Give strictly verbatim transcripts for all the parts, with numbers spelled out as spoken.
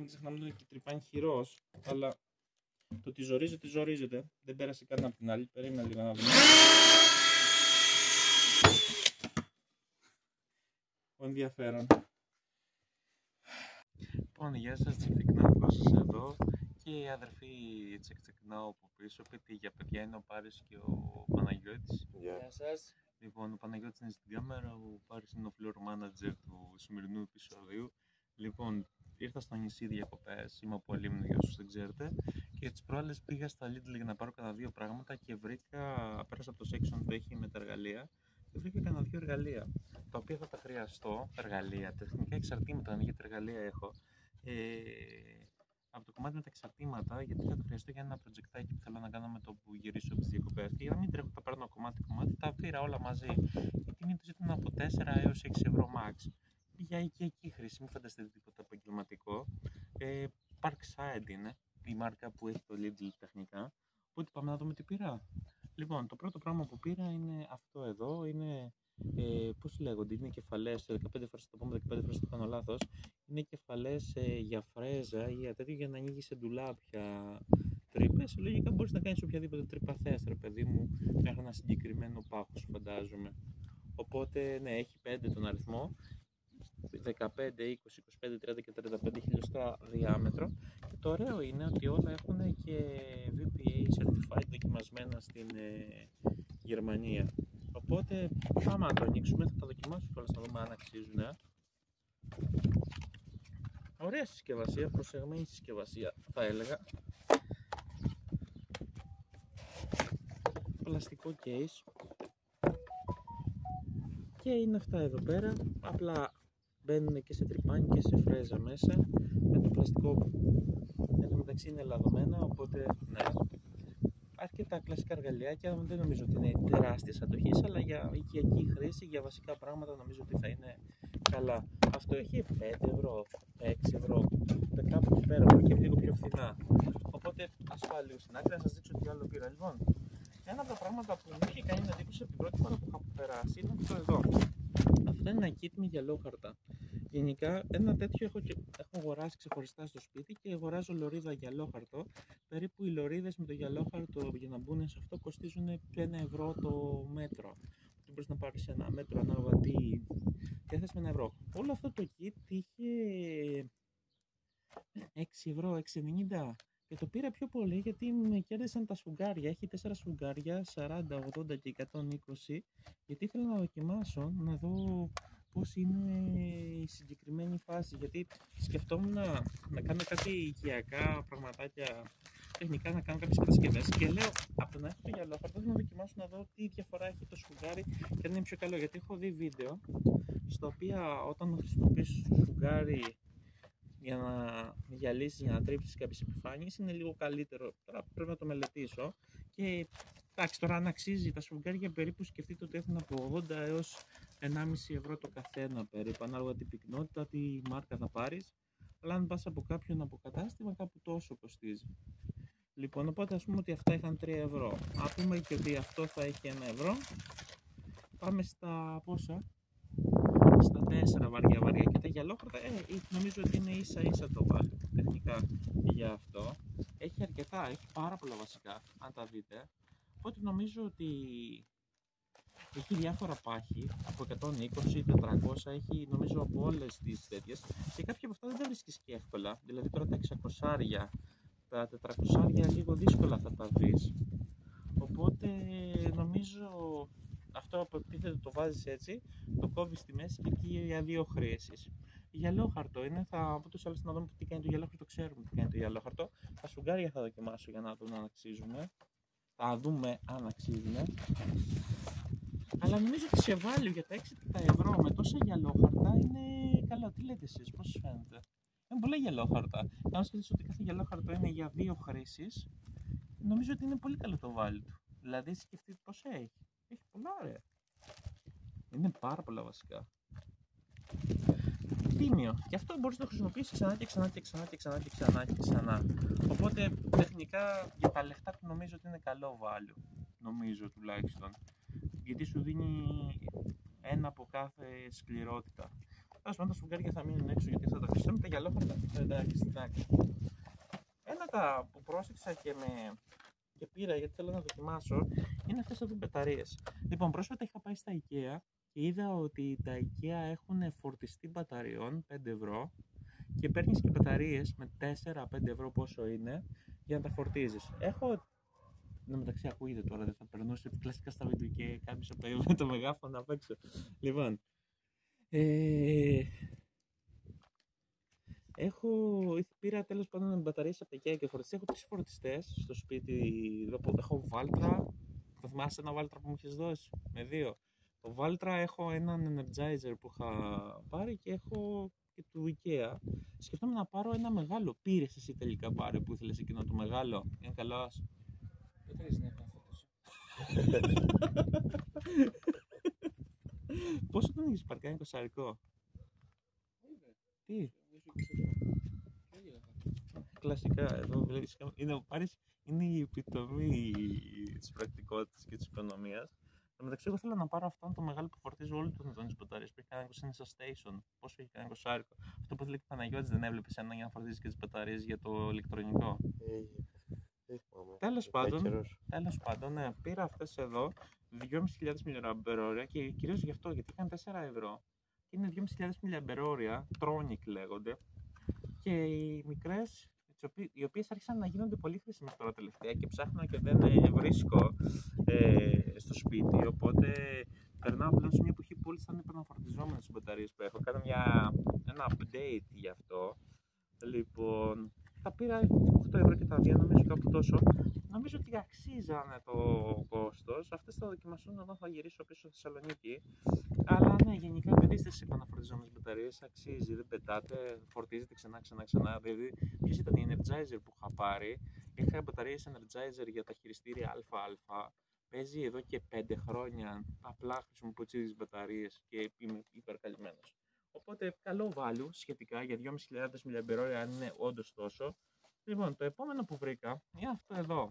ξεχνάμε ότι τρυπάνει χειρός, αλλά το ότι ζορίζεται, ζορίζεται. Δεν πέρασε καν από την άλλη. Περίμενα λίγο να δούμε. Ενδιαφέρον. Λοιπόν, γεια σας, Τσεκτεκνάου σας εδώ και η αδερφή Τσεκτεκνάου από πίσω. Πείτε για παιδιά, είναι ο Πάρης και ο Παναγιώτης. Γεια σας. Λοιπόν, ο Παναγιώτης είναι στην κάμερα, ο Πάρης είναι ο floor manager του σημερινού επεισοδίου. Λοιπόν, ήρθα στο νησί διακοπές, είμαι από Αλίμνο για όσους δεν ξέρετε, και τις προάλλες πήγα στα Lidl για να πάρω κανένα δύο πράγματα και βρήκα, πέρασα από το section που έχει με τα εργαλεία και βρήκα κανένα δύο εργαλεία, τα οποία θα τα χρειαστώ, εργαλεία, τεχνικά εξαρτήματα, είναι γιατί εργαλεία έχω. Ε, από το κομμάτι με τα εξαρτήματα, γιατί θα το χρειαστώ για ένα προτζεκτάκι που θέλω να κάνω με το που γυρίσω από τις διακοπές. Και για να μην τρέχω, τα παίρνω κομμάτι-κομμάτι, τα πήρα όλα μαζί. Η τιμή τους ήταν από τέσσερα έως έξι ευρώ max. Για οικιακή χρήση, μην φανταστείτε τίποτα επαγγελματικό. Ε, Parkside είναι η μάρκα που έχει το Lidl τεχνικά. Οπότε πάμε να δούμε τι πήρα. Λοιπόν, το πρώτο πράγμα που πήρα είναι αυτό εδώ. Είναι, ε, πώς λέγονται, είναι κεφαλές. δεκαπέντε φορές θα το πούμε, δεκαπέντε φορές θα το κάνω λάθος. Είναι κεφαλές ε, για φρέζα ή για τέτοιο, για να ανοίγει σε ντουλάπια τρύπες. Λογικά μπορείς να κάνεις οποιαδήποτε τρύπα θες, ρε παιδί μου, μέχρι ένα συγκεκριμένο πάχος, φαντάζομαι. Οπότε, ναι, έχει πέντε τον αριθμό. δεκαπέντε, είκοσι, είκοσι πέντε, τριάντα και τριάντα πέντε χιλιοστά διάμετρο. Και το ωραίο είναι ότι όλα έχουν και βι πι έι certified δοκιμασμένα στην ε, Γερμανία. Οπότε πάμε να το ανοίξουμε, θα τα δοκιμάσουμε κιόλας να δούμε αν αξίζουν. Ε. Ωραία συσκευασία, προσεγμένη συσκευασία θα έλεγα. Πλαστικό case. Και είναι αυτά εδώ πέρα, απλά μπαίνουν και σε τρυπάνι και σε φρέζα μέσα. Με το πλαστικό εν τω μεταξύ είναι λαδωμένα, οπότε ναι. Αρκετά κλασικά εργαλειάκια, δεν νομίζω ότι είναι τεράστιες αντοχής, αλλά για οικιακή χρήση, για βασικά πράγματα νομίζω ότι θα είναι καλά. Αυτό έχει πέντε ευρώ, έξι ευρώ, κάπου εκεί πέρα, και λίγο πιο φθηνά. Οπότε ασφάλειο στην άκρη, να σας δείξω τι άλλο πήρα. Λοιπόν, ένα από τα πράγματα που μου είχε κάνει να εντύπωση από την πρώτη φορά που είχα περάσει είναι αυτό εδώ. Αυτό είναι ένα kit με γυαλόχαρτα. Γενικά, ένα τέτοιο έχω, έχω αγοράσει ξεχωριστά στο σπίτι και αγοράζω λωρίδα γυαλόχαρτο. Περίπου οι λωρίδες με το γυαλόχαρτο για να μπουν σε αυτό κοστίζουν ένα ευρώ το μέτρο. Δεν μπορείς να πάρεις ένα μέτρο ανάλογα τι θες με ένα ευρώ. Όλο αυτό το kit είχε έξι ευρώ, έξι ενενήντα. Και το πήρα πιο πολύ γιατί με κέρδισαν τα σφουγγάρια. Έχει τέσσερα σφουγγάρια, σαράντα, ογδόντα και εκατόν είκοσι. Γιατί ήθελα να δοκιμάσω, να δω πώς είναι η συγκεκριμένη φάση. Γιατί σκεφτόμουν να, να κάνω κάτι οικιακά πραγματάκια, τεχνικά να κάνω κάποιες κατασκευές. Και λέω, από το να έχω το γυαλόχαρτο, να δοκιμάσω να δω τι διαφορά έχει το σφουγγάρι και αν είναι πιο καλό. Γιατί έχω δει βίντεο, στα οποία όταν χρησιμοποιείς σφουγγάρι για να γυαλίσεις, για να τρίψεις κάποιες επιφάνειες, είναι λίγο καλύτερο. Τώρα πρέπει να το μελετήσω. Και εντάξει, τώρα αν αξίζει τα σφουγγάρια, περίπου σκεφτείτε ότι έχουν από ογδόντα έως ενάμιση ευρώ το καθένα περίπου, ανάλογα την πυκνότητα, τι μάρκα θα πάρεις. Αλλά αν πας από κάποιον αποκατάστημα, κάπου τόσο κοστίζει. Λοιπόν, οπότε ας πούμε ότι αυτά είχαν τρία ευρώ. Αν πούμε και ότι αυτό θα έχει ένα ευρώ, πάμε στα πόσα? Στα τέσσερα βαριά βαριά. Και τα γυαλόχαρτα, ε, νομίζω ότι είναι ίσα ίσα το βάλει τεχνικά για αυτό. Έχει αρκετά, έχει πάρα πολλά βασικά, αν τα δείτε. Οπότε νομίζω ότι έχει διάφορα πάχη, από εκατόν είκοσι, τετρακόσια, έχει νομίζω από όλες τις τέτοιες. Και κάποια από αυτά δεν τα βρίσκεις και εύκολα. Δηλαδή τώρα τα εξακόσια, τα τετρακόσια λίγο δύσκολα θα τα βρεις. Οπότε νομίζω αυτό από επίθετο το βάζεις έτσι, το κόβεις στη μέση και εκεί για δύο χρήσεις. Γυαλόχαρτο είναι, θα από τους άλλους να δούμε τι κάνει το γυαλόχαρτο, ξέρουμε τι κάνει το γυαλόχαρτο. Τα σφουγγάρια θα δοκιμάσω για να δούμε αν αξίζουν. Θα δούμε αν αξίζουν. Αλλά νομίζω ότι σε value για τα έξι ευρώ με τόσα γυαλόχαρτα είναι καλό. Τι λέτε εσείς, πώς σας φαίνεται? Είναι πολλά γυαλόχαρτα. Αν σκεφτείς ότι κάθε γυαλόχαρτο είναι για δύο χρήσεις, νομίζω ότι είναι πολύ καλό το value του. Δηλαδή σκεφτείτε πώς έχει. Έχει πολλά ωραία. Είναι πάρα πολλά βασικά. Τίμιο. Και αυτό μπορείς να το χρησιμοποιήσεις ξανά και ξανά και ξανά και ξανά και ξανά και ξανά. Οπότε τεχνικά για τα λεφτά του νομίζω ότι είναι καλό value. Νομίζω τουλάχιστον. Γιατί σου δίνει ένα από κάθε σκληρότητα. Τέλος πάντων, τα σφουγγάρια θα μείνουν έξω γιατί αυτά τα χρησιμοποιούμε. Τα γυαλόφωνα τα εντάξει στην άκρη. Ένα τα που πρόσεξα και, με... και πήρα γιατί θέλω να δοκιμάσω είναι αυτές εδώ μπαταρίες. Λοιπόν, πρόσφατα είχα πάει στα IKEA και είδα ότι τα IKEA έχουν φορτιστή μπαταριών πέντε ευρώ και παίρνεις και μπαταρίες με τέσσερα πέντε ευρώ πόσο είναι για να τα φορτίζεις. Έχω. Εν τω μεταξύ, ακούγεται τώρα, δεν θα περνούσε κλασικά στα βίντεο και κάποιος από το μεγάφωνο απ' έξω. Λοιπόν, ε, έχω, πήρα τέλος πάντων μπαταρίες από τα IKEA και φορτιστές. Έχω τρεις φορτιστές στο σπίτι. Έχω Valtra. Θα θυμάσαι ένα Valtra που μου έχεις δώσει με δύο. Το Valtra έχω έναν Energizer που είχα πάρει και έχω και του IKEA. Σκεφτόμουν να πάρω ένα μεγάλο. Πήρες εσύ τελικά πάρε που ήθελες εκείνο το μεγάλο? Είναι καλός? Δεν θέλεις να έχω φώτος. Πόσο τον έχεις παρκάνει το σαρικό? Τι? Κλασικά εδώ βλέπεις, είναι, είναι η επιτομή της πρακτικότητας και της οικονομίας. Εν τω μεταξύ, εγώ θέλω να πάρω αυτόν το μεγάλο που φορτίζει όλο τον τις μπαταρίες που έχει κάνει είκοσι στα station. Πόσο έχει κάνει είκοσι άρικο. Αυτό που θέλει και ο Παναγιώτης, δεν έβλεπες ένα για να φορτίζει και τις μπαταρίες για το ηλεκτρονικό? Τέλος πάντων, τέλος πάντων, ναι, πήρα αυτές εδώ δυόμισι χιλιάδες μιλιαμπερόρια και κυρίως γι' αυτό, γιατί είχαν τέσσερα ευρώ και είναι δυόμισι χιλιάδες μιλιαμπερόρια, Tronic λέγονται, και οι μικρές, οι οποίες άρχισαν να γίνονται πολύ χρήσιμες τώρα τελευταία και ψάχνω και δεν βρίσκω ε, στο σπίτι, οπότε περνάω πλέον σε μια εποχή που όλες θα είναι επαναφορτιζόμενες τις μπαταρίες που έχω. Κάνω μια, ένα update γι' αυτό. Λοιπόν, τα πήρα οκτώ ευρώ και τα δύο, νομίζω κάπου τόσο. Νομίζω ότι αξίζανε το κόστος. Αυτές θα δοκιμαστούν όταν θα γυρίσω πίσω στη Θεσσαλονίκη. Αλλά ναι, γενικά επειδή είστε σε επαναφορτιζόμενες μπαταρίες, αξίζει, δεν πετάτε, φορτίζετε ξανά, ξανά, ξανά. Δηλαδή, ποιος ήταν η Energizer που είχα πάρει? Είχα μπαταρίες Energizer για τα χειριστήρια ΑΑ. Παίζει εδώ και πέντε χρόνια. Απλά χρησιμοποιώ τις μπαταρίες και είμαι υπερκαλυμμένος. Οπότε καλό value σχετικά για δυόμισι χιλιάδες μιλιαμπερόρια, αν είναι όντως τόσο. Λοιπόν, το επόμενο που βρήκα είναι αυτό εδώ.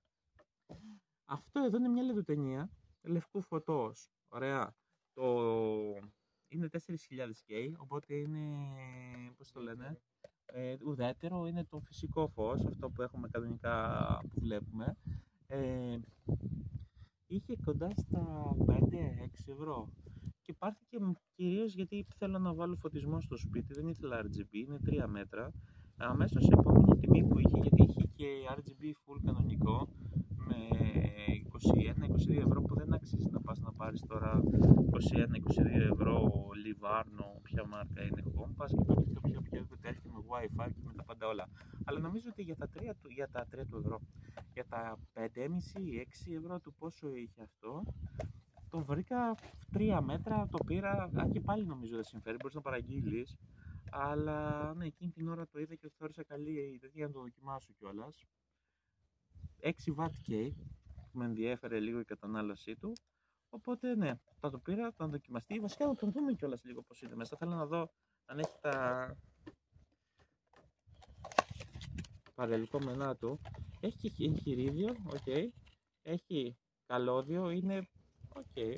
Αυτό εδώ είναι μια λεδοτενία λευκού φωτός. Ωραία. Το... είναι τέσσερις χιλιάδες κέι, οπότε είναι, πώς το λένε, ε, ουδέτερο, είναι το φυσικό φως, αυτό που έχουμε κανονικά που βλέπουμε. Ε, είχε κοντά στα πέντε έξι ευρώ. Και υπάρχει και κυρίως γιατί θέλω να βάλω φωτισμό στο σπίτι, δεν ήθελα αρ τζι μπι, είναι τρία μέτρα. Αμέσως η επόμενη τιμή που είχε, γιατί είχε και αρ τζι μπι full κανονικό, με είκοσι ένα είκοσι δύο ευρώ, που δεν αξίζει να πας να πάρεις τώρα είκοσι ένα είκοσι δύο ευρώ Livarno, ποια μάρκα είναι, Home, πας και παίρνεις το πιο οποιοδήποτε έρχεται με Wi-Fi και με τα πάντα όλα. Αλλά νομίζω ότι για τα τρία του, για τα τρία του ευρώ, για τα πέντε κόμμα πέντε έξι ευρώ του πόσο είχε αυτό, το βρήκα τρία μέτρα, το πήρα, αν και πάλι νομίζω δεν συμφέρει, μπορείς να παραγγείλεις. Αλλά ναι, εκείνη την ώρα το είδα και το θεώρησα καλή ιδέα για να το δοκιμάσω κιόλας. έξι βατ κέι, που με ενδιέφερε λίγο η κατανάλωσή του. Οπότε ναι, θα το πήρα, θα δοκιμαστεί. Βασικά να τον δούμε κιόλας λίγο πώς είναι μέσα. Θέλω να δω αν έχει τα παρελκόμενά του. Έχει και εγχειρίδιο, οκ. Okay. Έχει καλώδιο, είναι οκ. Okay.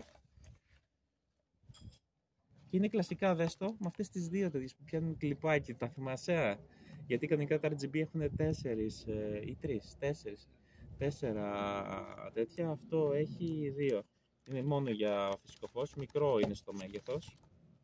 Και είναι κλασικά, δες το, με αυτές τις δύο τέτοιες που πιάνουν κλιπάκι, τα θυμάσαι? Γιατί κανονικά τα αρ τζι μπι έχουν τέσσερις ε, ή τρεις, τέσσερις, τέσσερα τέτοια, αυτό έχει δύο. Είναι μόνο για φυσικό φως, μικρό είναι στο μέγεθος.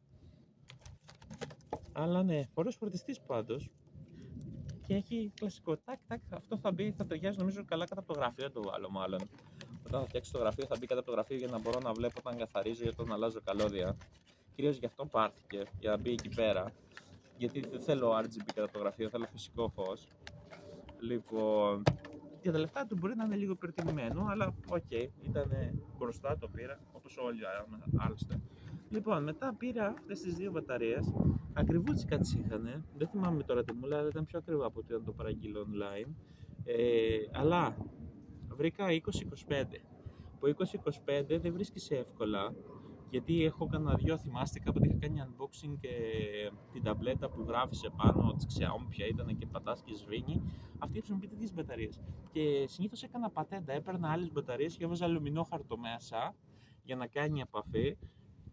Αλλά ναι, φορές φορτιστής πάντως. Και έχει κλασικό τάκ τάκ, αυτό θα μπει, θα ταιριάζει νομίζω καλά κάτω από το γραφείο, δεν το βάλω μάλλον. Όταν θα φτιάξω το γραφείο θα μπει κάτω από το γραφείο για να μπορώ να βλέπω όταν καθαρίζω ή όταν αλλάζω καλώδια. Κυρίως γι' αυτό πάρθηκε, για να μπει εκεί πέρα. Γιατί δεν θέλω αρ τζι μπι κατά το γραφείο, θέλω φυσικό φως. Λοιπόν, για τα λεφτά του μπορεί να είναι λίγο υπερτιμημένο, αλλά οκ, okay, ήταν μπροστά, το πήρα, όπως όλοι άλλωστε. Λοιπόν, μετά πήρα αυτές τις δύο μπαταρίες, ακριβούτσικα τις είχανε, δεν θυμάμαι τώρα τι μου λέει, αλλά ήταν πιο ακριβά από ότι να το παραγγείλω online. Ε, αλλά βρήκα είκοσι είκοσι πέντε. Που είκοσι είκοσι πέντε δεν βρίσκεις εύκολα. Γιατί έχω κανένα δυο, θυμάστε κάποτε είχα κάνει unboxing και την ταμπλέτα που γράφεις επάνω της Xiaomi ποια ήταν και πατάς και σβήνει. Αυτή χρησιμοποιεί τέτοιες μπαταρίες. Και συνήθως έκανα πατέντα, έπαιρνα άλλες μπαταρίες και έβαζα αλουμινόχαρτο μέσα για να κάνει επαφή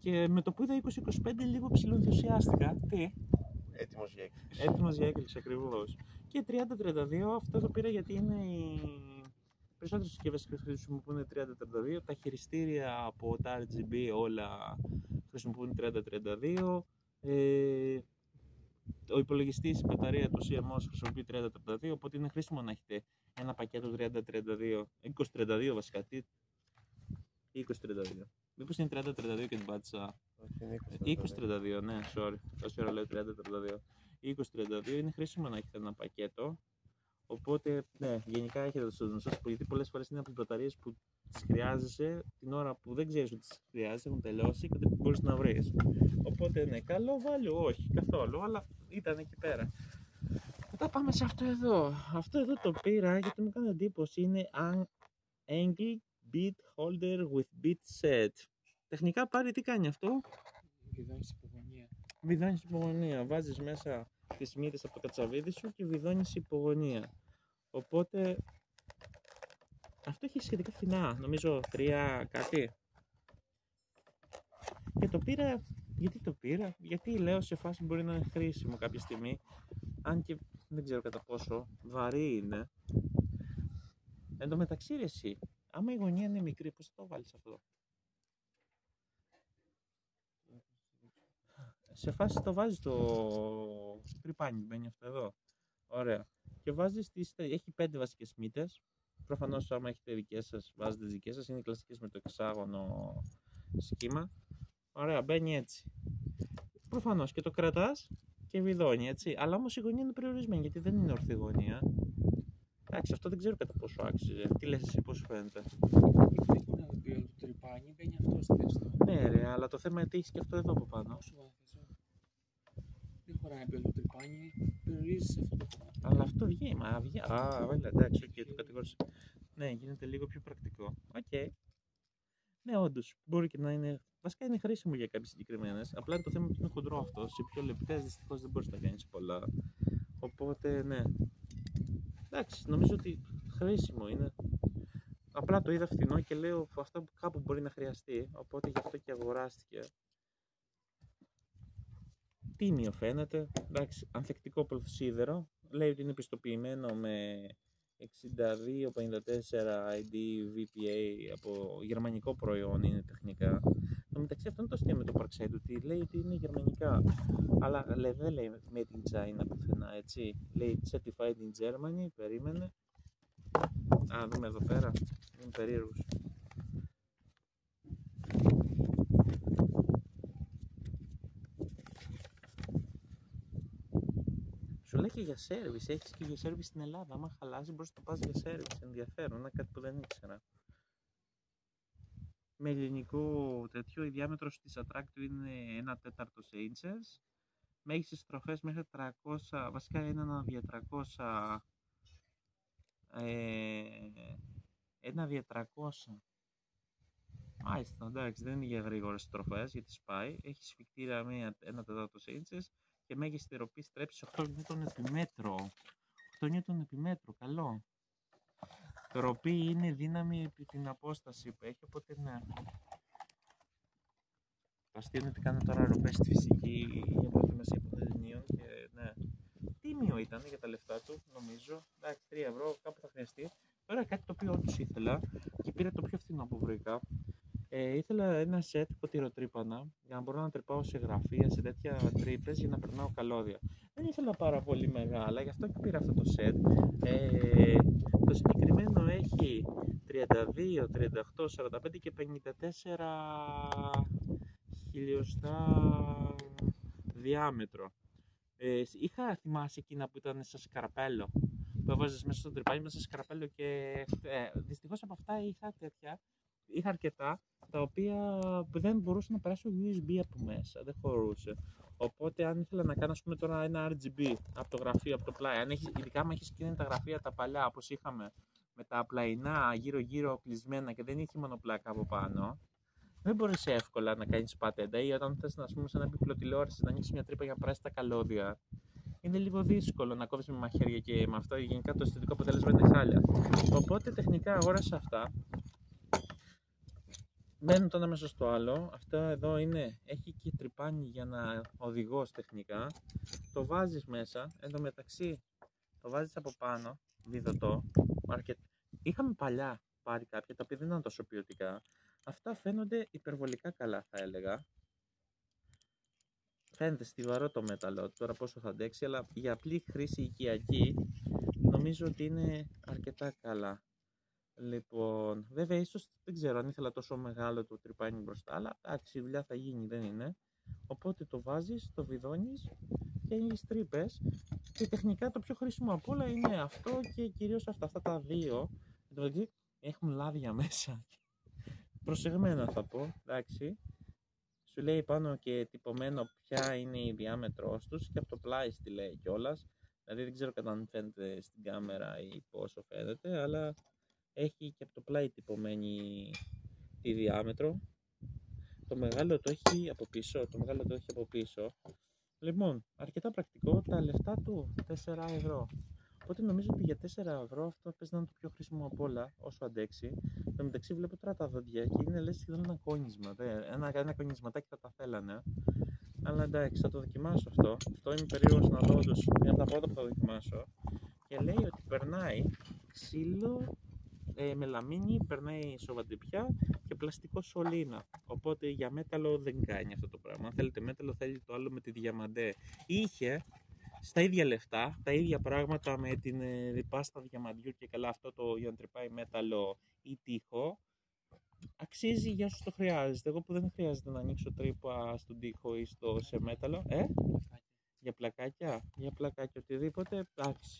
Και με το που είδα είκοσι είκοσι πέντε λίγο ψιλοενθουσιάστηκα. Τι? Έτοιμος για έκπληξη. Έτοιμος για έκπληξη ακριβώς. Και τριάντα τριάντα δύο, αυτό το πήρα γιατί είναι οι περισσότερες συσκευές χρησιμοποιούν τριάντα τριάντα δύο. Τα χειριστήρια από τα αρ τζι μπι όλα χρησιμοποιούν τριάντα τριάντα δύο. Ε, ο υπολογιστής, η μπαταρία του σι εμ ο χρησιμοποιεί τριάντα τριάντα δύο, οπότε είναι χρήσιμο να έχετε ένα πακέτο τριάντα τριάντα δύο, είκοσι τριάντα δύο βασικά. Τι, είκοσι τριάντα δύο. Μήπως είναι τριάντα τριάντα δύο και την πάτησα. είκοσι τριάντα δύο, ναι, sorry. Τόση ώρα λέω τριάντα τριάντα δύο. είκοσι τριάντα δύο είναι χρήσιμο να έχετε ένα πακέτο. Οπότε, ναι, γενικά έχετε το στο σας, γιατί πολλές φορές είναι από τις μπαταρίες που τις χρειάζεσαι την ώρα που δεν ξέρεις ότι τις χρειάζεσαι, έχουν τελειώσει και δεν μπορείς να βρεις. Οπότε, ναι, καλό value, όχι καθόλου, αλλά ήταν εκεί πέρα. Μετά πάμε σε αυτό εδώ. Αυτό εδώ το πήρα γιατί μου έκανε εντύπωση. Είναι Angle Beat Holder with Beat Set. Τεχνικά πάρει τι κάνει αυτό? Βιδώνεις υπογωνία. Βιδώνεις υπογωνία. Βάζεις μέσα τις μύτες από το κατσαβίδι σου και βιδώνεις υπογωνία. Οπότε αυτό έχει σχετικά φθηνά. Νομίζω τρία κάτι. Και το πήρα. Γιατί το πήρα? Γιατί λέω σε φάση μπορεί να είναι χρήσιμο κάποια στιγμή. Αν και δεν ξέρω κατά πόσο βαρύ είναι. Εν τω μεταξύ ρε εσύ, άμα η γωνία είναι μικρή, πώς θα το βάλεις αυτό? Σε φάση το βάζεις το τρυπάνι, μπαίνει αυτό εδώ. Ωραία. Και βάζεις τις, έχει πέντε βασικές μύτες. Προφανώς άμα έχετε δικές σας, βάζετε τις δικές σας. Είναι οι κλασικές με το εξάγωνο σχήμα. Ωραία, μπαίνει έτσι. Προφανώς και το κρατάς και βιδώνει, έτσι. Αλλά όμως η γωνία είναι περιορισμένη γιατί δεν είναι ορθή γωνία. Εντάξει, αυτό δεν ξέρω κατά πόσο άξιζε. Τι λες εσύ, πώς σου φαίνεται? Δεν μπορεί να δει όλο το τρυπάνι, μπαίνει αυτό στη θέση του. Ναι, ρε, αλλά το θέμα είναι ότι έχεις και αυτό εδώ από πάνω. Όσο βάθος. Δεν χωράει να μπει όλο το τρυπάνι, περιορίζεις αυτό το κομμάτι. Αλλά αυτό βγαίνει, μα βγαίνει. Α, βέβαια, εντάξει, οκ, okay, το κατηγόρησα. Ναι, γίνεται λίγο πιο πρακτικό. Οκ. Okay. Ναι, όντως, μπορεί και να είναι. Βασικά είναι χρήσιμο για κάποιες συγκεκριμένες. Απλά το θέμα είναι ότι είναι χοντρό αυτό. Σε πιο λεπτές δυστυχώς δεν μπορείς να κάνεις πολλά. Οπότε, ναι. Εντάξει, νομίζω ότι χρήσιμο είναι. Απλά το είδα φθηνό και λέω αυτό κάπου μπορεί να χρειαστεί. Οπότε γι' αυτό και αγοράστηκε. Τίμιο φαίνεται. Εντάξει, ανθεκτικό πολυσίδερο. Λέει ότι είναι πιστοποιημένο με εξήντα δύο πενήντα τέσσερα άι ντι βι πι έι από γερμανικό προϊόν είναι τεχνικά. Το μεταξύ αυτό είναι το αστείο με το Parkside, ότι λέει ότι είναι γερμανικά. Αλλά λέει, δεν λέει made in China πουθενά, έτσι. Λέει certified in Germany, περίμενε. Α, δούμε εδώ πέρα. Είναι περίεργος. Σου λέει και για service, έχεις και για service στην Ελλάδα. Άμα χαλάσει μπορείς να το πας για service, ενδιαφέρον, είναι κάτι που δεν ήξερα. Με ελληνικό τέτοιο, η διάμετρος της Attractor είναι ένα τέταρτο σε inches. Μέγιστες στροφές μέχρι τριακόσια, βασικά είναι ένα δια τριακόσια, ε, ένα δια τριακόσια. Μάλιστα, εντάξει, δεν είναι για γρήγορες στροφές γιατί σπάει. Έχει σφιχτήρα με ένα τέταρτο σε inches και μέγιστη ροπή στρέψης οκτώ νιούτον επί μέτρο. οκτώ νιούτον επί μέτρο, καλό. Το ροπή είναι δύναμη επί την απόσταση που έχει, οπότε ναι. Το αστείο είναι ότι κάνω τώρα ροπές στη φυσική για προετοιμασία Πανελληνίων και ναι. Τίμιο ήταν για τα λεφτά του, νομίζω. Εντάξει, τρία ευρώ, κάπου θα χρειαστεί. Τώρα κάτι το οποίο όντως ήθελα και πήρα το πιο φθηνό που βρήκα. Ε, ήθελα ένα σετ ποτηροτρύπανα για να μπορώ να τρυπάω σε γραφεία, σε τέτοια τρύπες για να περνάω καλώδια. Δεν ήθελα πάρα πολύ μεγάλα, γι' αυτό και πήρα αυτό το σετ. Ε, το συγκεκριμένο έχει τριάντα δύο, τριάντα οκτώ, σαράντα πέντε και πενήντα τέσσερα χιλιοστά διάμετρο. Ε, είχα θυμάσει εκείνα που ήταν σε σκαραπέλο, που έβαζες μέσα στο τρυπάνι μέσα σε σκαραπέλο και ε, δυστυχώς από αυτά είχα τέτοια. Είχα αρκετά τα οποία δεν μπορούσε να περάσει ο γιου ες μπι από μέσα, δεν χωρούσε. Οπότε, αν ήθελα να κάνω ας πούμε, τώρα ένα αρ τζι μπι από το γραφείο, από το πλάι, αν έχεις, ειδικά αν έχεις εκείνη τα γραφεία τα παλιά όπως είχαμε με τα πλαϊνά γύρω-γύρω κλεισμένα και δεν είχε μονοπλάκα από πάνω, δεν μπορείς εύκολα να κάνεις πατέντα ή όταν θες να πούμε σε ένα επίπεδο τηλεόραση να ανοίξεις μια τρύπα για να περάσει τα καλώδια. Είναι λίγο δύσκολο να κόβεις με μαχαίρια και με αυτό γενικά το αισθητικό αποτέλεσμα είναι χάλια. Οπότε, τεχνικά αγόρασα αυτά. μπαίνω τώρα μέσα στο άλλο. Αυτό εδώ είναι, έχει και τρυπάνι για να οδηγώ τεχνικά. Το βάζεις μέσα, εν τω μεταξύ το βάζεις από πάνω, βιδωτό. Αρκετ... Είχαμε παλιά πάρει κάποια τα οποία δεν ήταν τόσο ποιοτικά. Αυτά φαίνονται υπερβολικά καλά, θα έλεγα. Φαίνεται στιβαρό το μέταλλο, τώρα πόσο θα αντέξει, αλλά για απλή χρήση οικιακή νομίζω ότι είναι αρκετά καλά. Λοιπόν, βέβαια ίσως δεν ξέρω αν ήθελα τόσο μεγάλο το τρυπάνι μπροστά, αλλά εντάξει, η δουλειά θα γίνει, δεν είναι. Οπότε το βάζεις, το βιδώνεις και έχεις τρύπες. Και τεχνικά το πιο χρήσιμο απ' όλα είναι αυτό και κυρίως αυτά, αυτά τα δύο. Δηλαδή έχουν λάδια μέσα. Προσεγμένα θα πω, εντάξει. Σου λέει πάνω και τυπωμένο ποια είναι η διάμετρός τους και από το πλάι στη λέει κιόλας. Δηλαδή δεν ξέρω κατά αν φαίνεται στην κάμερα ή πόσο φαίνεται, αλλά έχει και από το πλάι τυπωμένη τη διάμετρο. Το μεγάλο το έχει από πίσω, το μεγάλο το έχει από πίσω. Λοιπόν, αρκετά πρακτικό, τα λεφτά του τέσσερα ευρώ. Οπότε νομίζω ότι για τέσσερα ευρώ αυτό παίζει να είναι το πιο χρήσιμο από όλα, όσο αντέξει. Εν τω μεταξύ βλέπω τώρα τα δόντια και είναι λες σχεδόν ένα κόνισμα. Δε. Ένα, ένα κονισματάκι θα τα θέλανε. Αλλά εντάξει, θα το δοκιμάσω αυτό. Αυτό είμαι περίεργος να δω όντως. Είναι από τα πρώτα που θα δοκιμάσω. Και λέει ότι περνάει ξύλο, ε, μελαμίνη, περνάει σοβαντιπιά και πλαστικό σωλήνα. Οπότε για μέταλλο δεν κάνει αυτό το πράγμα. Αν θέλετε μέταλλο, θέλει το άλλο με τη διαμαντέ. Είχε στα ίδια λεφτά, τα ίδια πράγματα με την ε, διπάστα διαμαντιού και καλά αυτό το για να τρυπάει μέταλλο ή τοίχο. Αξίζει για όσους το χρειάζεται. Εγώ που δεν χρειάζεται να ανοίξω τρύπα στον τοίχο ή στο, σε μέταλλο. Ε, για πλακάκια, για πλακάκια οτιδήποτε, εντάξει.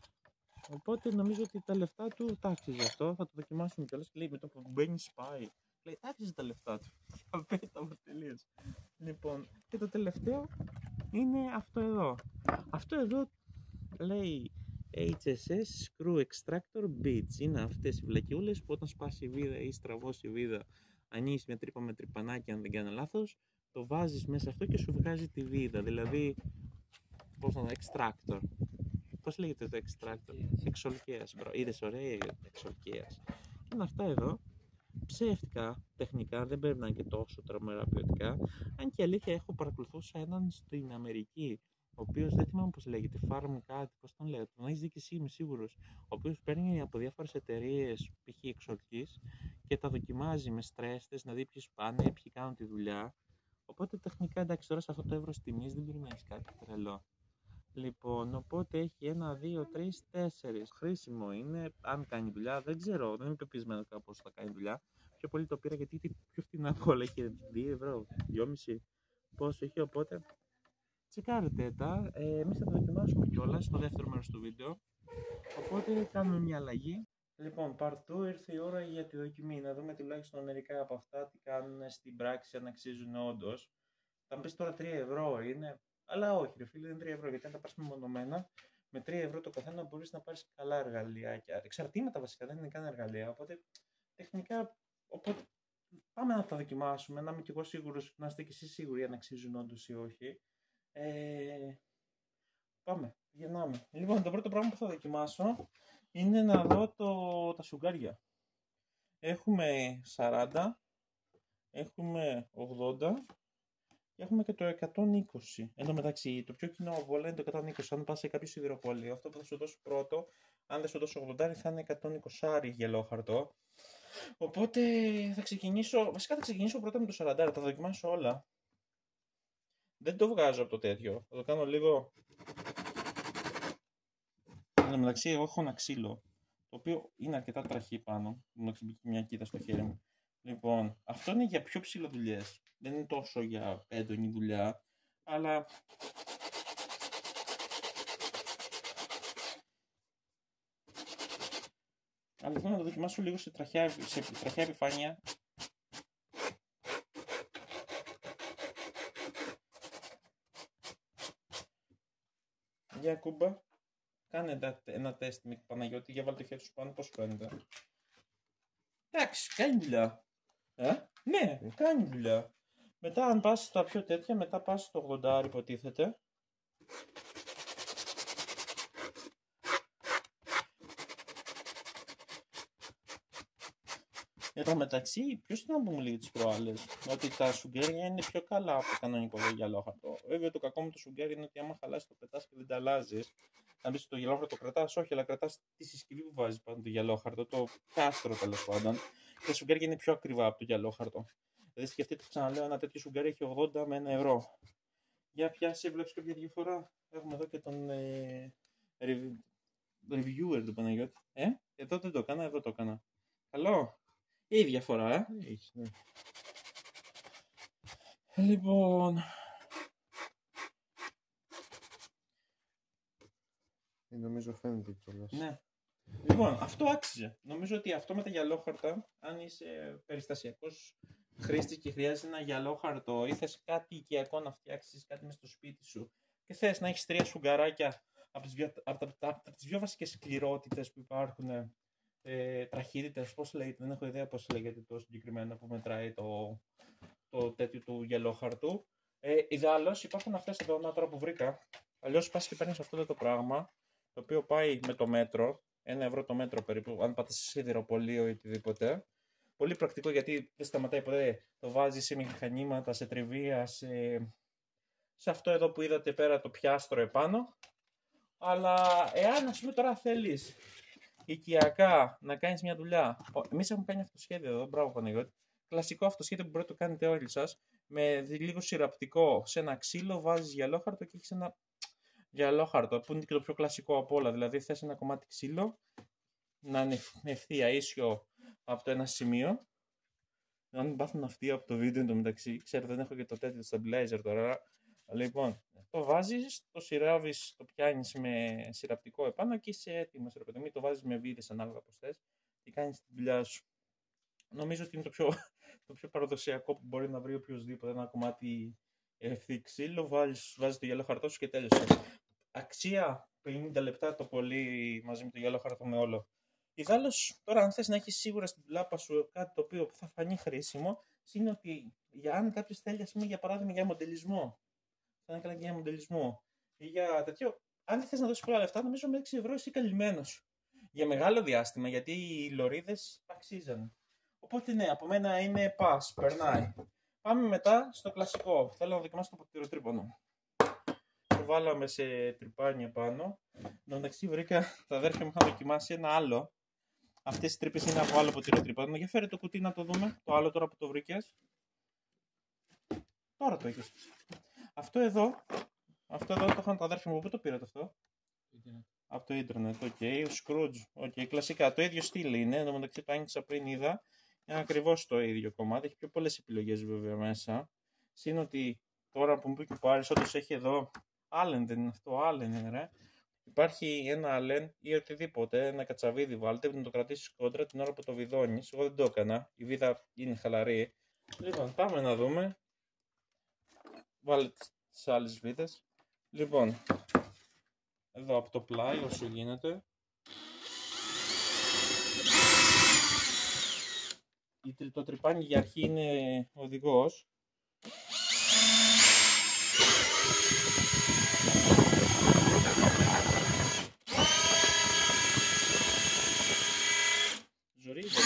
Οπότε νομίζω ότι τα λεφτά του τα άξιζε αυτό. Θα το δοκιμάσουμε κιόλας. Λέει με το που μπαίνει σπάει. Λέει τα άξιζε τα λεφτά του. Απέταμε τελείως. Λοιπόν, και το τελευταίο είναι αυτό εδώ. Αυτό εδώ λέει έιτς ες ες Screw Extractor Bits. Είναι αυτές οι βλακιούλες που όταν σπάσει η βίδα ή στραβώσει η βίδα, ανοίγεις μια τρύπα με τρυπανάκι, αν δεν κάνω λάθος, το βάζεις μέσα αυτό και σου βγάζει τη βίδα. Δηλαδή, πώς να το extractor. Πώς λέγεται το extractor? Εξολκέας, μπρο. Είδες ωραία εξολκέας. Είναι αυτά εδώ. Ψεύτικα, τεχνικά, δεν πρέπει να είναι και τόσο τρομερά ποιοτικά. Αν και αλήθεια έχω παρακολουθούσα έναν στην Αμερική, ο οποίος δεν θυμάμαι πώς λέγεται, Farm κάτι, πώς τον λέγεται, τον έχεις δει και εσύ είμαι σίγουρος, ο οποίος παίρνει από διάφορες εταιρείες π.χ. εξολκής και τα δοκιμάζει με στρέστες, να δει ποιοι πάνε, ποιοι κάνουν τη δουλειά. Οπότε τεχνικά εντάξει, τώρα σε αυτό το εύρος τιμής δεν πρέπει να έχεις κάτι τρελό. Λοιπόν, οπότε έχει ένα, δύο, τρεις, τέσσερις. Χρήσιμο είναι, αν κάνει δουλειά, δεν ξέρω, δεν είμαι πεπισμένο κάπως θα κάνει δουλειά. Πιο πολύ το πήρα γιατί ήταν πιο φτηνά από όλα, είχε δύο ευρώ, δυόμισι πόσο είχε, οπότε τσεκάρετε τα. Ε, εμείς θα τα δοκιμάσουμε κιόλας στο δεύτερο μέρος του βίντεο, οπότε κάνουμε μια αλλαγή. Λοιπόν, part two, ήρθε η ώρα για τη δοκιμή, να δούμε τουλάχιστον μερικά από αυτά τι κάνουν στην πράξη, αν αξίζουν όντως. Θα μου πεις τώρα τρία ευρώ είναι. Αλλά όχι, ρε φίλε, είναι τρία ευρώ. Γιατί αν τα πας μεμονωμένα, με τρία ευρώ το καθένα μπορείς να πάρεις καλά εργαλειάκια. Εξαρτήματα βασικά, δεν είναι καν εργαλεία. Οπότε τεχνικά, οπότε, πάμε να τα δοκιμάσουμε. Να είμαι κι εγώ σίγουρος, να είστε κι εσείς σίγουροι αν αξίζουν όντως ή όχι. Ε, πάμε, γεννάμε. Λοιπόν, το πρώτο πράγμα που θα δοκιμάσω είναι να δω το, τα σουγκάρια. Έχουμε σαράντα, έχουμε ογδόντα. Και έχουμε και το εκατόν είκοσι. Εν τω μεταξύ, το πιο κοινό από όλα είναι το εκατόν είκοσι. Αν πας σε κάποιο σιδηροπόλιο, αυτό που θα σου δώσω πρώτο, αν δεν σου δώσω ογδόντα, θα είναι εκατόν είκοσι γελόχαρτο. Οπότε θα ξεκινήσω. Βασικά θα ξεκινήσω πρώτα με το σαράντα. Θα τα δοκιμάσω όλα. Δεν το βγάζω από το τέτοιο. Θα το κάνω λίγο. Εν τω μεταξύ, εγώ έχω ένα ξύλο. Το οποίο είναι αρκετά τραχή πάνω. Μου έχει μια κοίτα στο χέρι μου. Λοιπόν, αυτό είναι για πιο ψηλοδουλειές. Δεν είναι τόσο για έντονη δουλειά, αλλά αλλά θέλω να το δοκιμάσω λίγο σε τραχιά, σε τραχιά επιφάνεια. Για κούμπα, κάνε ένα τεστ με Παναγιώτη, για βάλτε το χέρι σου πάνω, πώς φαίνεται. Εντάξει, κάνει δουλειά. Ε? Ναι, κάνει δουλειά. Μετά αν πας στα πιο τέτοια, μετά πας στο ογδόντα υποτίθεται. Εν τω μεταξύ, ποιος ήταν που μου λέει τις προάλλες, ότι τα σουγκέρια είναι πιο καλά από το κανονικό γυαλόχαρτο. Βέβαια, το κακό με το σουγκέρι είναι ότι άμα χαλάσει το πετάς και δεν τα αλλάζεις. Να μπεις το γυαλόχαρτο το κρατάς, όχι, αλλά κρατάς τη συσκευή που βάζεις πάνω το γυαλόχαρτο, το κάστρο τέλος πάντων. Και τα σουγκέρια είναι πιο ακριβά από το γυαλόχαρτο. Δηλαδή, σκεφτείτε, ξαναλέω, ένα τέτοιο σουγκέρι έχει ογδόντα με ένα ευρώ. Για πιάσει, βλέπεις κάποια διαφορά. Έχουμε εδώ και τον ε, reviewer του Παναγιώτη. Ε, εδώ δεν το έκανα, εδώ το έκανα. Καλό. Η διαφορά, ε. Έχει, ναι. Λοιπόν. Νομίζω φαίνεται κιόλας. Ναι. Λοιπόν, αυτό άξιζε. Νομίζω ότι αυτό με τα γυαλόχαρτα, αν είσαι περιστασιακός χρήστης και χρειάζεται ένα γυαλόχαρτο ή θες κάτι οικιακό να φτιάξεις, κάτι μες στο σπίτι σου και θες να έχεις τρία σουγκαράκια από τις πιο, από τα, από τις πιο βασικές σκληρότητες που υπάρχουν, ε, τραχύτητες, πώς λέγεται, δεν έχω ιδέα πώς λέγεται το συγκεκριμένο που μετράει το, το τέτοιο του γυαλόχαρτου. Ε, ιδάλλως υπάρχουν αυτές εδώ, να τώρα που βρήκα, αλλιώς πας και παίρνεις αυτό το πράγμα, το οποίο πάει με το μέτρο, ένα ευρώ το μέτρο περίπου, αν πάτε σε σιδηροπωλείο ή οτιδήποτε. Πολύ πρακτικό γιατί δεν σταματάει ποτέ. Το βάζει σε μηχανήματα, σε τριβία, σε... σε αυτό εδώ που είδατε πέρα το πιάστρο επάνω. Αλλά εάν ας πούμε τώρα θέλεις οικιακά να κάνεις μια δουλειά. Εμείς έχουμε κάνει αυτοσχέδιο εδώ, μπράβο Παναγιώτη. Κλασικό αυτοσχέδιο που μπορείτε να το κάνετε όλοι σας. Με λίγο συρραπτικό σε ένα ξύλο, βάζεις γυαλόχαρτο και έχεις ένα γυαλόχαρτο που είναι και το πιο κλασικό από όλα. Δηλαδή θες ένα κομμάτι ξύλο να είναι ευθεία ίσιο από το ένα σημείο. Να μην πάθουν αυτοί από το βίντεο εντωμεταξύ. Ξέρω, δεν έχω και το τέτοιο stabilizer τώρα. Λοιπόν, το βάζεις, το σειράβεις, το πιάνεις με σειραπτικό επάνω και είσαι έτοιμος. Μην το βάζεις με βίδες ανάλογα πώς θες και κάνεις τη δουλειά σου. Νομίζω ότι είναι το πιο, το πιο παραδοσιακό που μπορεί να βρει οποιοδήποτε. Ένα κομμάτι ευθύ ξύλο, βάζεις, βάζεις το γυαλόχαρτό σου και τέλειωσε. Αξία πενήντα λεπτά το πολύ μαζί με το γυαλόχαρτο με όλο. Ιδάλλως, τώρα αν θες να έχεις σίγουρα στην τουλάπα σου κάτι το οποίο θα φανεί χρήσιμο, είναι ότι για αν κάποιος θέλει, ας πούμε, για παράδειγμα για μοντελισμό, θα είναι καλά και για μοντελισμό ή για τέτοιο, αν δεν θες να δώσεις πολλά λεφτά, νομίζω με έξι ευρώ είσαι καλυμμένος. Για μεγάλο διάστημα, γιατί οι λωρίδες αξίζαν. Οπότε ναι, από μένα είναι pass, περνάει. Πάμε μετά στο κλασικό. Θέλω να δοκιμάσω το ποτηροτρίπονο. Το βάλαμε σε τρυπάνια πάνω. Εν τω μεταξύ βρήκα, τα αδέρφια μου είχαν δοκιμάσει ένα άλλο. Αυτές οι τρύπες είναι από άλλο ποτηροτρίπονο. Για φέρε το κουτί να το δούμε. Το άλλο τώρα που το βρήκες. Τώρα το έχεις. Αυτό εδώ, αυτό εδώ το είχαν τα αδέρφια μου. Πού το πήρατε αυτό? Internet. Από το ίντερνετ. Οκ, okay. Ο Scrooge. Οκ, okay. Κλασικά. Το ίδιο στυλ είναι. Εν τω μεταξύ το άνοιξα πριν είδα. Είναι ακριβώς το ίδιο κομμάτι. Έχει πιο πολλές επιλογές βέβαια μέσα. Συν ότι τώρα που μου πει ο Πάρης, όντως έχει εδώ. Allen δεν είναι αυτό, Allen είναι ρε. Υπάρχει ένα Allen ή οτιδήποτε, ένα κατσαβίδι βάλτε, να το κρατήσεις κόντρα την ώρα που το βιδώνεις. Εγώ δεν το έκανα. Η βίδα είναι χαλαρή. Λοιπόν, πάμε να δούμε. Βάλε τις άλλες βίδες. Λοιπόν, εδώ από το πλάι όσο γίνεται. Το τρυπάνι για αρχή είναι οδηγός. Ζορίζεται.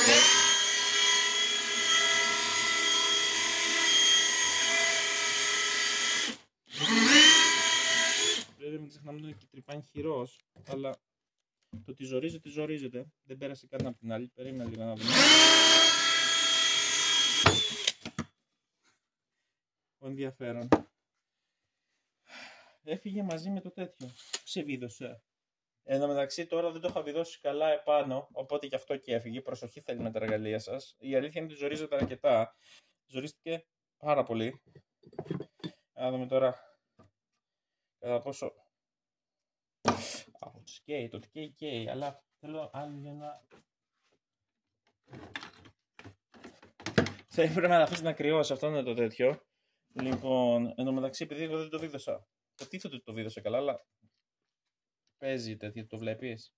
Βέβαια μην ξεχνάμε ότι είναι και τρυπάνι χειρός, αλλά το ότι ζορίζεται, ζορίζεται. Δεν πέρασε κανένα από την άλλη. Περίμενε λίγο να δούμε. Ενδιαφέρον. Έφυγε μαζί με το τέτοιο. Ξεβίδωσε. Εν τω μεταξύ τώρα δεν το είχα βιδώσει καλά επάνω, οπότε γι' αυτό και έφυγε. Προσοχή θέλει με τα εργαλεία σας. Η αλήθεια είναι ότι ζορίζεται αρκετά. Ζορίστηκε πάρα πολύ. Να δούμε τώρα κατά πόσο. Από το σκέι, το καίει καίει, αλλά θέλω άλλη ένα. Θα έπρεπε να αφήσει να κρυώσει, αυτό είναι το τέτοιο. Λοιπόν, εν τω μεταξύ, επειδή εγώ δεν το βίδωσα. Το τίθεται ότι το βίδωσα καλά, αλλά παίζει τέτοιο, το βλέπεις.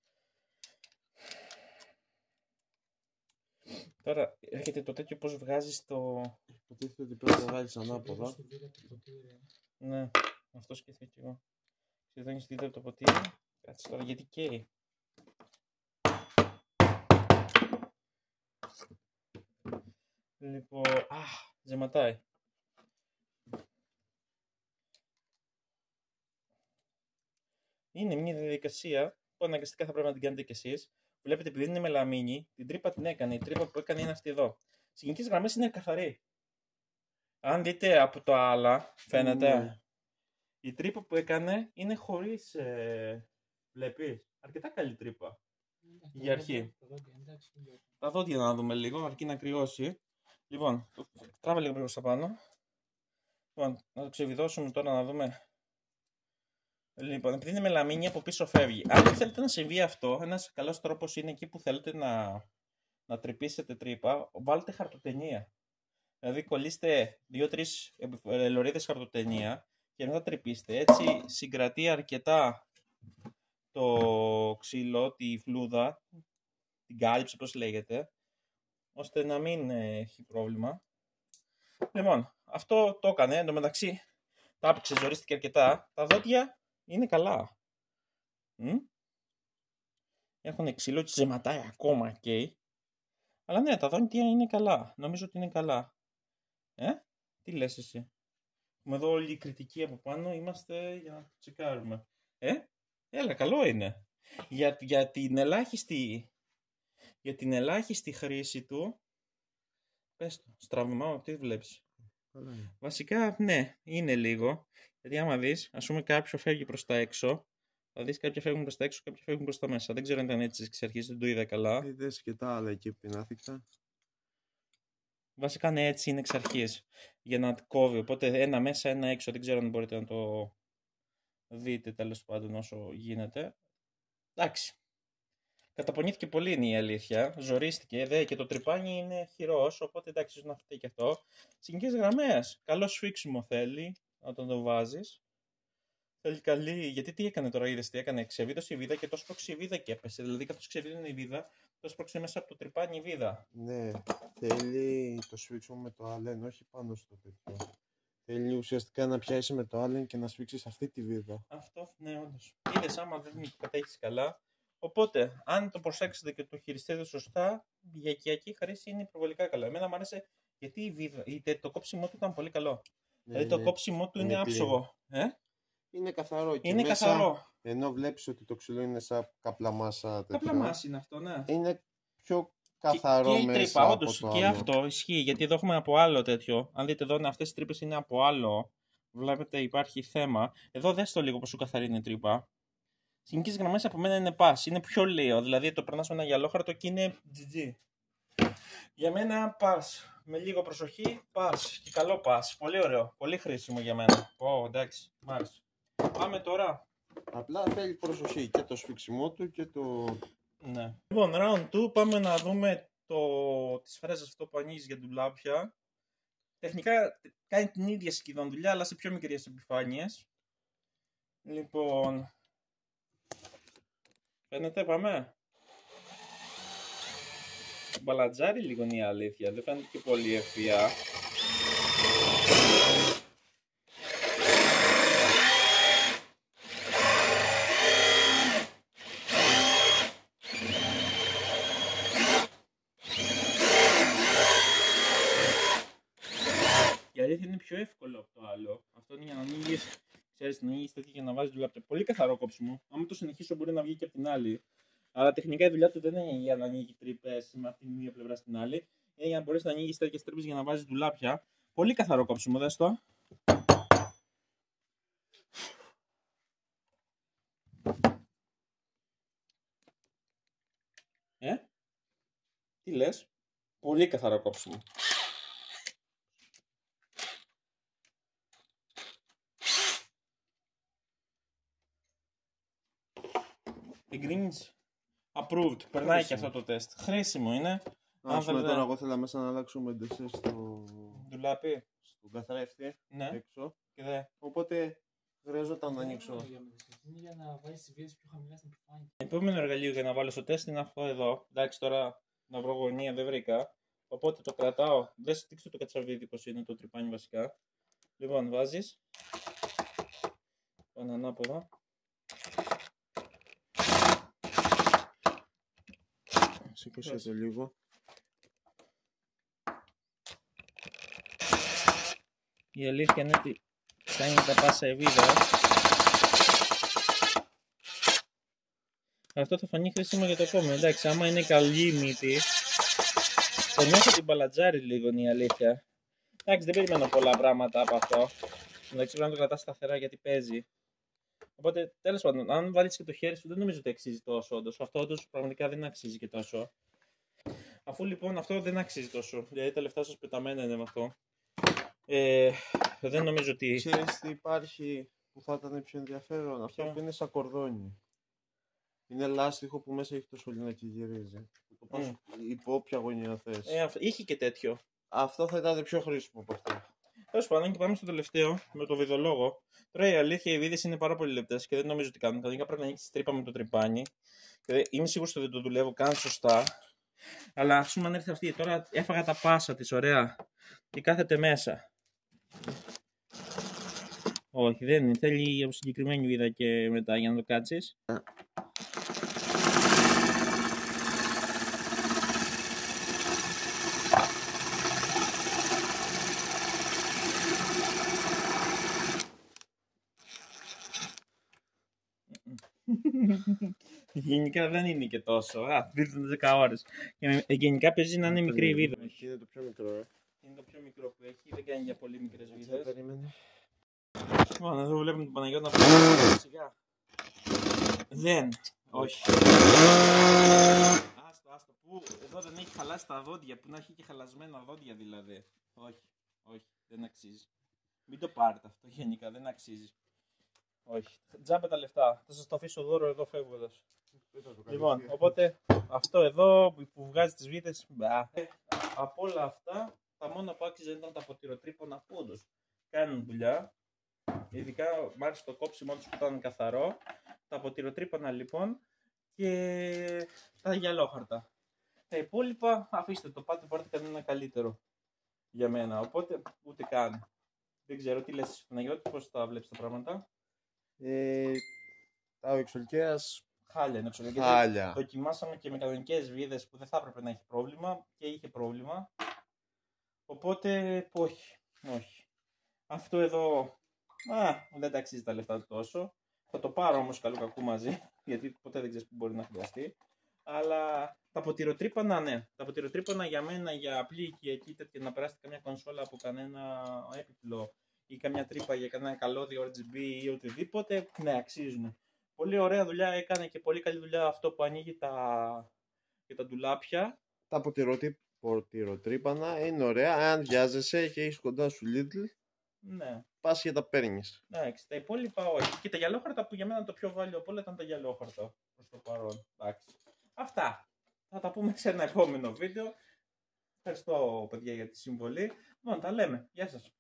Τώρα έρχεται το τέτοιο πώς βγάζεις το. Το τίθεται ότι πρέπει να βγάλεις ανάποδα. Ναι, αυτό σκέφτηκα και εγώ. Σχεδόν στη το ποτήρι. Κάτσε τώρα γιατί καίει. Λοιπόν, α, ζεματάει. Είναι μια διαδικασία που αναγκαστικά θα πρέπει να την κάνετε κι εσείς. Βλέπετε, επειδή είναι μελαμίνη, την τρύπα την έκανε. Η τρύπα που έκανε είναι αυτή εδώ. Στις γενικές γραμμές είναι καθαρή. Αν δείτε από το άλλα, φαίνεται. Ναι. Η τρύπα που έκανε είναι χωρίς. Ε, βλέπεις, αρκετά καλή τρύπα. Για αρχή. Τα δόντια να δούμε λίγο, αρκεί να κρυώσει. Λοιπόν, τράβα λίγο προς τα πάνω. Λοιπόν, να το ξεβιδώσουμε τώρα να δούμε. Λοιπόν, επειδή είναι μελαμίνη, από πίσω φεύγει. Αν δεν θέλετε να συμβεί αυτό, ένας καλός τρόπος είναι εκεί που θέλετε να, να τρυπήσετε τρύπα, βάλτε χαρτοτενία. Δηλαδή, κολλήστε δύο-τρεις λωρίδες χαρτοτενία και μετά τρυπήστε. Έτσι συγκρατεί αρκετά το ξύλο, τη φλούδα, την κάλυψη, πώς λέγεται, ώστε να μην έχει πρόβλημα. Λοιπόν, αυτό το έκανε. Εν τω μεταξύ, τα άπηξε, ζορίστηκε αρκετά. Τα δόντια είναι καλά. Μ? Έχουν ξύλο και ζεματάει ακόμα και. Αλλά ναι, τα δόντια είναι καλά. Νομίζω ότι είναι καλά. Ε, τι λες εσύ? Έχουμε εδώ όλη η κριτική από πάνω. Είμαστε για να το τσεκάρουμε. Ε, έλα, καλό είναι. Για, για, την ελάχιστη, για την ελάχιστη χρήση του. Πες το, στραβωμάω, τι βλέπεις? Καλά είναι. Βασικά, ναι, είναι λίγο. Γιατί άμα δεις, ας πούμε κάποιο φεύγει προς τα έξω, θα δεις κάποια φεύγουν προς τα έξω, κάποια φεύγουν προς τα μέσα. Δεν ξέρω αν ήταν έτσι εξ αρχής, δεν το είδα καλά. Είδες και τα άλλα εκεί που την άθικτα. Βασικά, ναι, έτσι είναι εξ αρχής. Για να κόβει. Οπότε ένα μέσα, ένα έξω. Δεν ξέρω αν μπορείτε να το δείτε τέλος πάντων όσο γίνεται. Εντάξει. Καταπονήθηκε πολύ είναι η αλήθεια. Ζορίστηκε. Δε και το τρυπάνι είναι χειρός. Οπότε εντάξει, ίσως να φταίει και αυτό. Συγκεκριμένες γραμμές. Καλό σφίξιμο θέλει όταν το βάζεις. Θέλει καλή. Γιατί τι έκανε τώρα, είδες τι έκανε? Ξεβίδωσε η βίδα και το σπρώξε η βίδα και έπεσε. Δηλαδή, καθώς ξεβίδωνε η βίδα, το σπρώξε μέσα από το τρυπάνι η βίδα. Ναι, θέλει το σφίξιμο με το άλεν, όχι πάνω στο τέτοιο. Θέλει ουσιαστικά να πιάσει με το άλεν και να σφίξεις αυτή τη βίδα. Αυτό, ναι, όντως. Είδες, άμα δεν το κατέχεις καλά. Οπότε, αν το προσέξετε και το χειριστείτε σωστά, για οικιακή χρήση είναι προβολικά καλό. Εμένα μου άρεσε γιατί η βίδα, η, το κόψιμό του ήταν πολύ καλό. Ναι, Δηλαδή, το ναι. κόψιμό του είναι, Είναι άψογο. Ε? Είναι καθαρό και Είναι μέσα, καθαρό. ενώ βλέπεις ότι το ξυλό είναι σαν καπλαμάσα τέτοιο. Καπλαμάση είναι αυτό, ναι. Είναι πιο καθαρό και, και μέσα η τρύπα, από όντως, το και άλλο. αυτό ισχύει, γιατί εδώ έχουμε από άλλο τέτοιο. Αν δείτε εδώ, αυτές οι τρύπες είναι από άλλο. Βλέπετε, υπάρχει θέμα. Εδώ δες το λίγο πόσο καθαρή είναι η τρύπα. Στις γενικές γραμμές από μένα είναι pass, είναι πιο λίγο. Δηλαδή το περνάς με ένα γυαλόχαρτο και είναι τζι τζι. Για μένα pass. Με λίγο προσοχή, pass. Και καλό pass. Πολύ ωραίο. Πολύ χρήσιμο για μένα. Ω, oh, εντάξει. Μ' άρεσε. Πάμε τώρα. Απλά θέλει προσοχή και το σφίξιμό του και το... Ναι. Λοιπόν, round two, πάμε να δούμε το... τις φρέζες αυτό που ανοίγεις για ντουλάπια. Τεχνικά κάνει την ίδια σχεδόν δουλειά, αλλά σε πιο μικρές επιφάνειες. Λοιπόν, φαίνεται, πάμε. Μπαλατζάρι λίγο είναι η αλήθεια, δεν φαίνεται και πολύ ευφυά. Η αλήθεια είναι πιο εύκολο από το άλλο. Αυτό είναι για να ανοίγεις, ξέρεις, να ανοίγεις τέτοια για να βάζεις ντουλάπια. Πολύ καθαρό κόψιμο. Αν το συνεχίσω μπορεί να βγει και από την άλλη. Αλλά τεχνικά η δουλειά του δεν είναι για να ανοίγει τρύπες με αυτή τη μία πλευρά στην άλλη. Είναι για να μπορείς να ανοίγεις τέτοιες τρύπες για να βάζεις ντουλάπια. Πολύ καθαρό κόψιμο, δες το. Ε, τι λες? Πολύ καθαρό κόψιμο. Εγκρίνεις. Approved. Περνάει και αυτό το τεστ. Χρήσιμο είναι. Ας πούμε θέλετε- τώρα εγώ θέλω μέσα να αλλάξουμε ντεσέ στο... Ντουλάπι. στον καθρέφτη Ναι. έξω. Και δε. Οπότε χρειαζόταν να Δεν ανοίξω. είναι για μεταξύ. Είναι για να βάζεις τις βίδες πιο χαμηλά στην επιφάνεια. Επόμενο εργαλείο για να βάλω στο τεστ είναι αυτό εδώ. Εντάξει, τώρα να βρω γωνία δεν βρήκα. Οπότε το κρατάω. Δεν στήξω το κατσαβίδι πως είναι το τρυπάνι βασικά. Λοιπόν, βάζεις. Πάνε ανάποδα. Σήκωσε το λίγο. Η αλήθεια είναι ότι κάνει τα πάσα ευίδα. Αυτό θα φανεί χρήσιμο για το επόμενο. Εντάξει, άμα είναι καλή η μύτη, το νιώθω την παλατζάρι λίγο, είναι η αλήθεια. Εντάξει, δεν περιμένω πολλά πράγματα από αυτό. Εντάξει, πρέπει να το κρατάς σταθερά γιατί παίζει. Οπότε, τέλος πάντων, αν βάλεις και το χέρι σου, δεν νομίζω ότι αξίζει τόσο όντως. Αυτό όντως πραγματικά δεν αξίζει και τόσο. Αφού λοιπόν αυτό δεν αξίζει τόσο, δηλαδή τα λεφτά σας πεταμένα είναι με αυτό. Ε, δεν νομίζω ότι. Ξέρεις τι υπάρχει που θα ήταν πιο ενδιαφέρον? Αυτό Ποιο? που είναι σαν κορδόνι. Είναι λάστιχο που μέσα έχει το σωλήνα και γυρίζει. Το πας Mm. υπό όποια γωνία θες. Ε, αυ- είχε και τέτοιο. Αυτό θα ήταν πιο χρήσιμο από αυτό. Τέλος πάντων, και πάμε στο τελευταίο με το βιδολόγο. Τώρα η αλήθεια, οι βίδες είναι πάρα πολύ λεπτές και δεν νομίζω ότι κάνουν. Κανονικά πρέπει να ανοίξει τρύπα με το τρυπάνι. Και είμαι σίγουρος ότι δεν το δουλεύω καν σωστά. Αλλά ας πούμε αν έρθει αυτή, τώρα έφαγα τα πάσα της, ωραία. Και κάθεται μέσα. Όχι, δεν είναι. Θέλει από συγκεκριμένη βίδα και μετά για να το κάτσεις. Γενικά δεν είναι και τόσο. Α, δείτε δέκα ώρες. Και γενικά παίζει να είναι μικρή η βίδα. Εκεί είναι το πιο μικρό, ε. Είναι το πιο μικρό που έχει, δεν κάνει για πολύ μικρές Δεν βίδες. περίμενε. Λοιπόν, εδώ βλέπουμε τον Παναγιώτη να πάει σιγά. Δεν, όχι. Άστο, άστο, που εδώ δεν έχει χαλάσει τα δόντια, που να έχει και χαλασμένα δόντια δηλαδή. Όχι, όχι, δεν αξίζει. Μην το πάρετε αυτό γενικά, δεν αξίζει. Όχι, τζάμπα τα λεφτά, θα σας το αφήσω δώρο εδώ φεύγοντας. Λοιπόν, οπότε αυτό εδώ που βγάζει τις βίδες, μπα. Ε, από όλα αυτά, τα μόνα που άξιζαν ήταν τα ποτηροτρύπονα που όντως κάνουν δουλειά. Ειδικά μ' άρεσε το κόψιμο τους που ήταν καθαρό. Τα ποτηροτρύπονα λοιπόν και τα γυαλόχαρτα. Τα υπόλοιπα αφήστε το, πάτε πάρτε κανένα καλύτερο για μένα. Οπότε ούτε καν. Δεν ξέρω τι λες Παναγιώτη, πώς τα βλέπεις τα πράγματα. Ε, τα εξολκαίας Χάλια είναι εξωτερικά. χάλια. Δοκιμάσαμε και με κανονικές βίδες που δεν θα έπρεπε να έχει πρόβλημα και είχε πρόβλημα. Οπότε όχι, όχι. Αυτό εδώ α, δεν τα αξίζει τα λεφτά τόσο. Θα το πάρω όμως καλού κακού μαζί, γιατί ποτέ δεν ξέρεις που μπορεί να χρειαστεί. Αλλά τα ποτηροτρύπονα, ναι. Τα ποτηροτρύπονα για μένα, για απλή οικιακή τέτοια, να περάσετε καμιά κονσόλα από κανένα έπιπλο ή καμιά τρύπα για κανένα καλώδιο αρ τζι μπι ή οτιδήποτε, ναι, αξίζουν. Πολύ ωραία δουλειά έκανε και πολύ καλή δουλειά αυτό που ανοίγει τα, και τα ντουλάπια. Τα ποτηροτή- ποτηροτρύπανα είναι ωραία. Αν βιάζεσαι και έχεις κοντά σου Lidl, Ναι, πας και τα παίρνεις. εντάξει, τα υπόλοιπα όχι. Και τα γυαλόχαρτα που για μένα το πιο βάλιο από όλα ήταν τα γυαλόχαρτα προς το παρόν. Εντάξει. Αυτά. Θα τα πούμε σε ένα επόμενο βίντεο. Ευχαριστώ παιδιά για τη συμβολή. Λοιπόν, τα λέμε. Γεια σας.